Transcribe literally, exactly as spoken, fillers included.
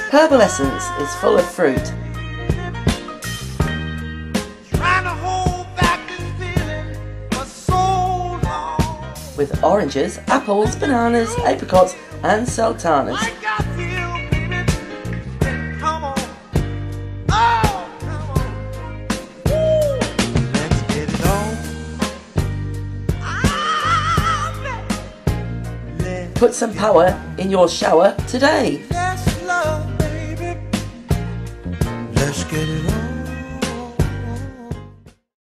Herbal Essence is full of fruit, with oranges, apples, bananas, apricots and sultanas. Put some power in your shower today. Let's get it on.